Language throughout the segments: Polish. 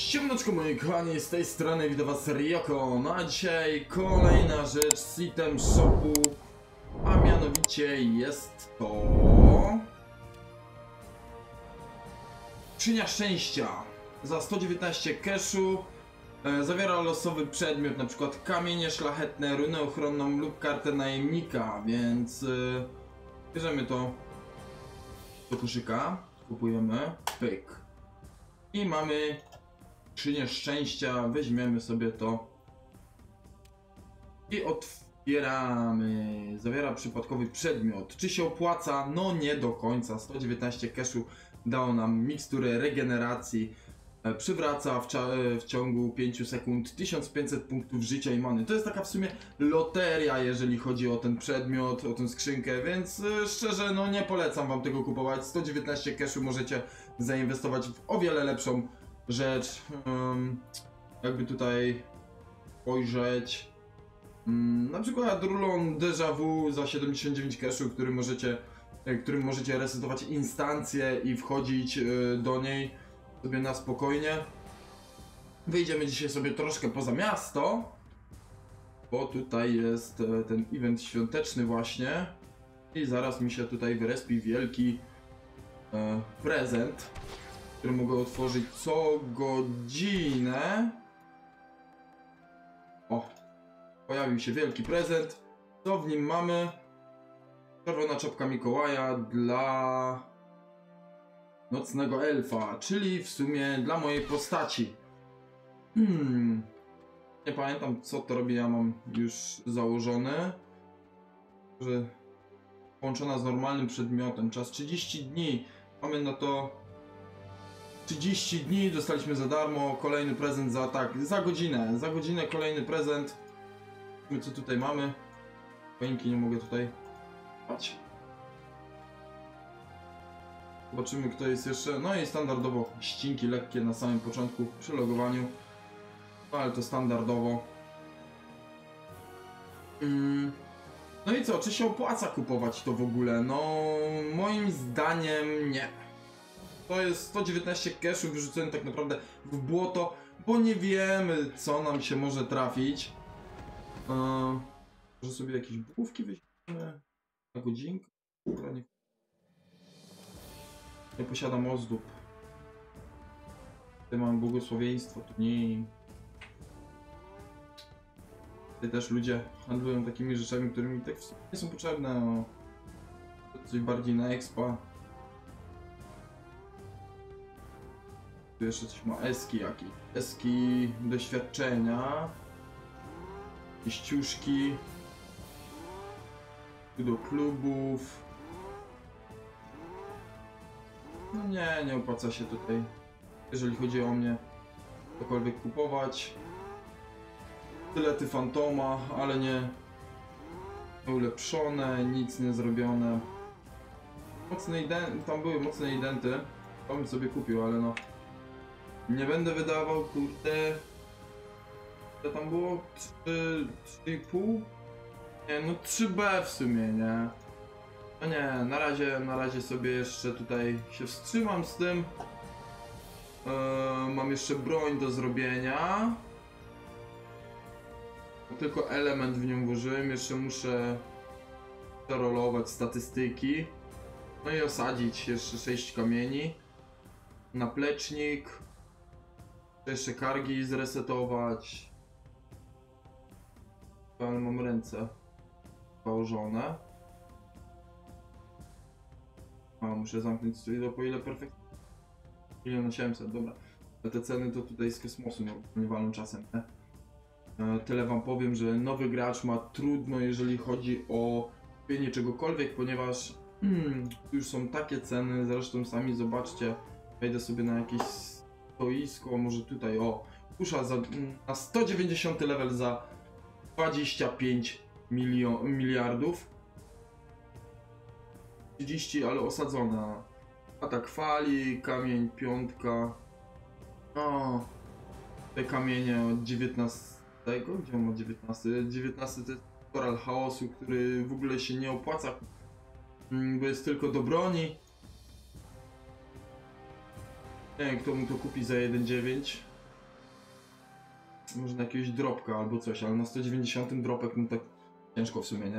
Siemaneczko moi kochani, z tej strony witam was Ryoko. No a dzisiaj kolejna rzecz z item shopu, a mianowicie jest to skrzynia szczęścia za 119 cashu. Zawiera losowy przedmiot, na przykład kamienie szlachetne, runę ochronną lub kartę najemnika, więc bierzemy to do koszyka, kupujemy, pyk i mamy skrzynię szczęścia, weźmiemy sobie to i otwieramy. Zawiera przypadkowy przedmiot. Czy się opłaca? No nie do końca. 119 cashu dało nam miksturę regeneracji. Przywraca w ciągu 5 sekund 1500 punktów życia i many. To jest taka w sumie loteria, jeżeli chodzi o ten przedmiot, o tę skrzynkę, więc szczerze no nie polecam wam tego kupować. 119 cashu możecie zainwestować w o wiele lepszą rzecz. Jakby tutaj spojrzeć, na przykład rulon Déjà Vu za 79 cashu, którym możecie resetować instancję i wchodzić do niej sobie na spokojnie. Wyjdziemy dzisiaj sobie troszkę poza miasto, bo tutaj jest ten event świąteczny właśnie i zaraz mi się tutaj wyrespi wielki prezent, który mogę otworzyć co godzinę. O, pojawił się wielki prezent. Co w nim mamy? Czerwona czapka Mikołaja dla nocnego elfa, czyli w sumie dla mojej postaci. Nie pamiętam co to robi, ja mam już założone, że połączona z normalnym przedmiotem. Czas 30 dni. Mamy na to 30 dni, dostaliśmy za darmo, kolejny prezent za za godzinę kolejny prezent. Co tutaj mamy? Choinki nie mogę tutaj patrzeć. Zobaczymy kto jest jeszcze, no i standardowo ścinki lekkie na samym początku przy logowaniu. No ale to standardowo. No i co, czy się opłaca kupować to w ogóle? No moim zdaniem nie. To jest 119 cashów wyrzucony tak naprawdę w błoto, bo nie wiemy co nam się może trafić. Może sobie jakieś bugówki weźmiemy na godzinkę? Nie posiadam ozdób. Tutaj mam błogosławieństwo, to nie. Tutaj też ludzie handlują takimi rzeczami, które mi tak nie są potrzebne. No. Coś bardziej na expa. Tu jeszcze coś ma eski jakieś. Eski doświadczenia. Jakieś ciuszki. Tu do klubów. No nie opłaca się tutaj, jeżeli chodzi o mnie, cokolwiek kupować. Tylety Fantoma, ale nie ulepszone, nic nie zrobione. Tam były mocne identy, to bym sobie kupił, ale no nie będę wydawał, kurde. To tam było 3,5? Nie, no 3B w sumie, nie? No nie, na razie sobie jeszcze tutaj się wstrzymam z tym. Mam jeszcze broń do zrobienia. Tylko element w nią włożyłem, jeszcze muszę zarolować statystyki. No i osadzić jeszcze 6 kamieni. Naplecznik. Jeszcze kargi zresetować. Ale mam ręce położone. Muszę zamknąć studio, po ile perfekcyjnie? 1 800 000, dobra. Te ceny to tutaj z kosmosu nie walą czasem, nie? Tyle wam powiem, że nowy gracz ma trudno, jeżeli chodzi o kupienie czegokolwiek, ponieważ tu już są takie ceny, zresztą sami zobaczcie. Wejdę sobie na jakieś stoisko, może tutaj, o, kusza na 190 level za 25 miliardów. 30, ale osadzona. Atak fali, kamień, piątka. O, te kamienie od 19. Gdzie on ma 19? 19 to jest koral chaosu, który w ogóle się nie opłaca, bo jest tylko do broni. Nie wiem kto mu to kupi za 1,9. może na jakiegoś dropka albo coś, ale na 190 dropek, no tak ciężko w sumie, nie?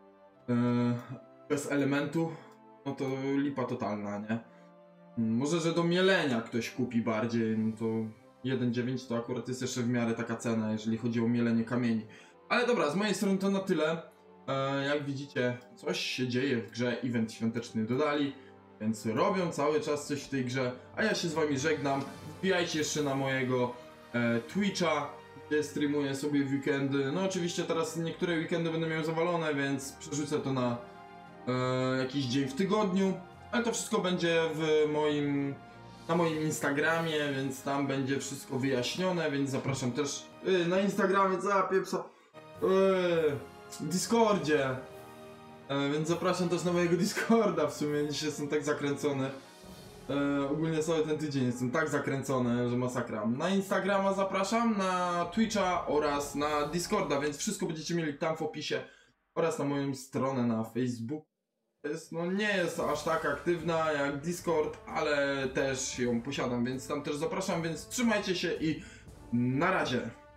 Bez elementu, no to lipa totalna, nie? Może, że do mielenia ktoś kupi bardziej, no to 1,9 to akurat jest jeszcze w miarę taka cena, jeżeli chodzi o mielenie kamieni. Ale dobra, z mojej strony to na tyle. Jak widzicie, coś się dzieje w grze, event świąteczny dodali, więc robią cały czas coś w tej grze, a ja się z wami żegnam. Wbijajcie jeszcze na mojego Twitcha, gdzie streamuję sobie w weekendy. No oczywiście teraz niektóre weekendy będę miał zawalone, więc przerzucę to na jakiś dzień w tygodniu, ale to wszystko będzie na moim Instagramie, więc tam będzie wszystko wyjaśnione, więc zapraszam też na Instagramie, co ja pieprza, w Discordzie, więc zapraszam też na mojego Discorda. W sumie dzisiaj jestem tak zakręcony, ogólnie cały ten tydzień jestem tak zakręcony, że masakra. Na Instagrama zapraszam, na Twitcha oraz na Discorda, więc wszystko będziecie mieli tam w opisie, oraz na moją stronę na Facebooku. No nie jest aż tak aktywna jak Discord, ale też ją posiadam, więc tam też zapraszam, więc trzymajcie się i na razie.